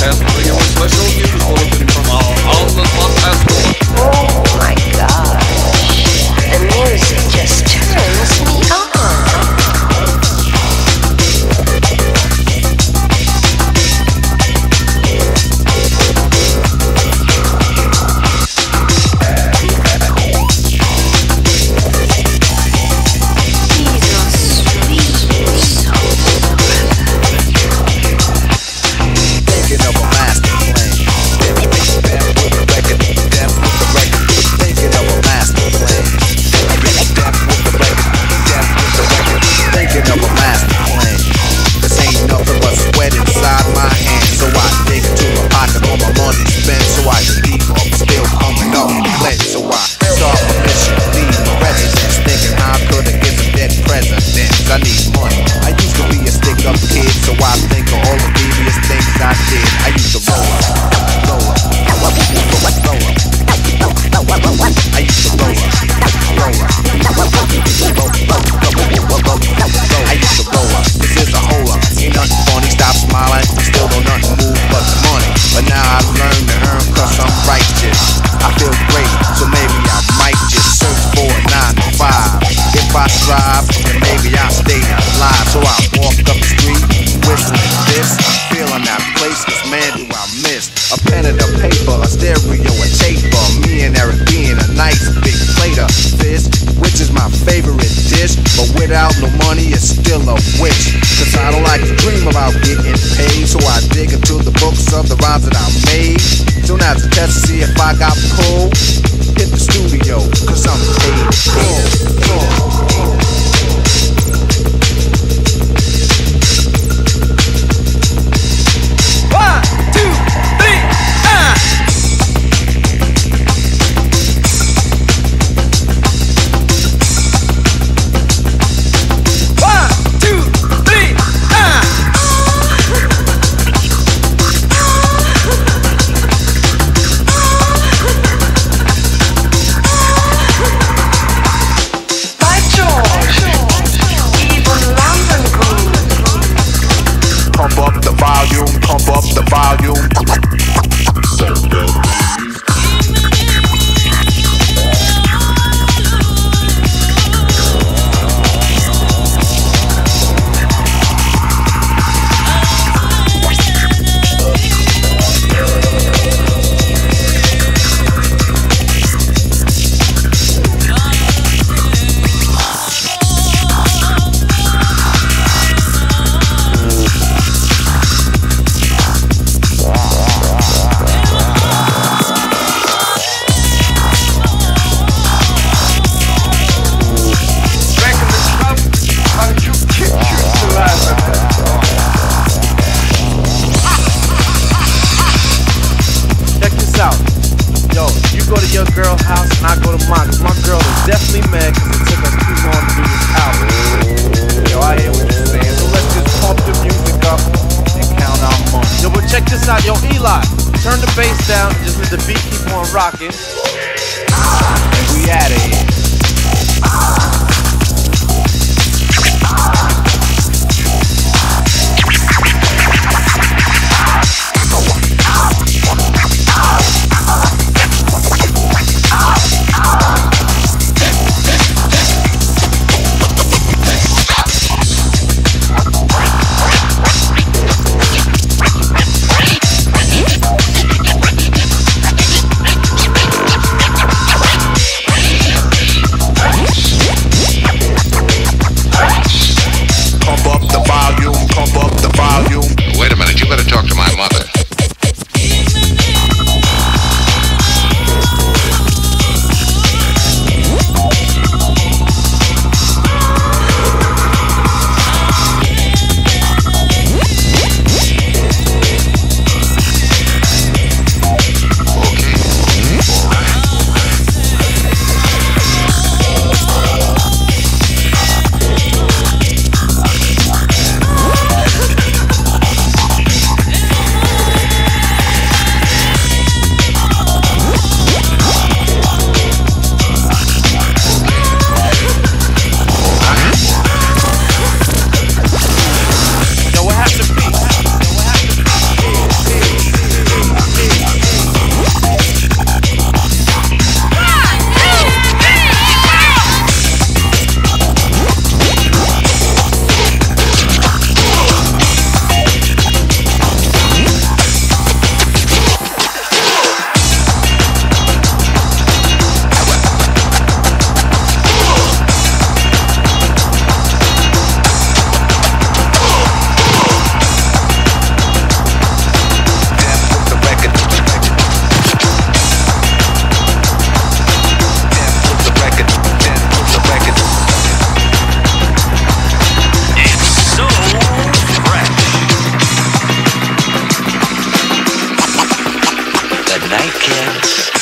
broadcasting radio with special news bulletin from our outlet Las Pastor. Oh my gosh, the music just turns me on. I need money. I used to be a stick-up kid, so I think of all the devious things I did. I used to roll up. I used to roll up. This is a hole up. Ain't nothing funny. Stop smiling. Still don't nothing move but the money. But now I've learned to earn 'cause I'm righteous. I feel great, so maybe I might just search for a 9 to 5. If I strive, then maybe I'll stay alive. So I walk up the street, whistling this, feeling that place, 'cause man do I miss a pen and a paper, a stereo, a taper. Me and Eric being a nice big plate of fish, which is my favorite dish. But without no money, it's still a wish. 'Cause I don't like to dream about getting paid, so I dig into the books of the rhymes that I made. Soon as the test to see if I got pulled, hit the studio, 'cause I'm paid full. Rockin', and we outta here. kiss.